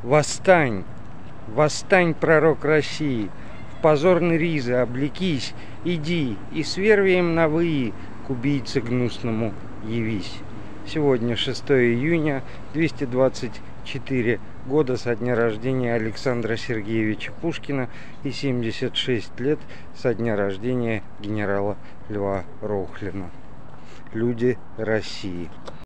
Восстань, восстань, пророк России, в позорный ризы облекись, иди и с вервием на выи к убийце гнусному явись. Сегодня 6 июня, 224 года со дня рождения Александра Сергеевича Пушкина и 76 лет со дня рождения генерала Льва Рохлина. Люди России.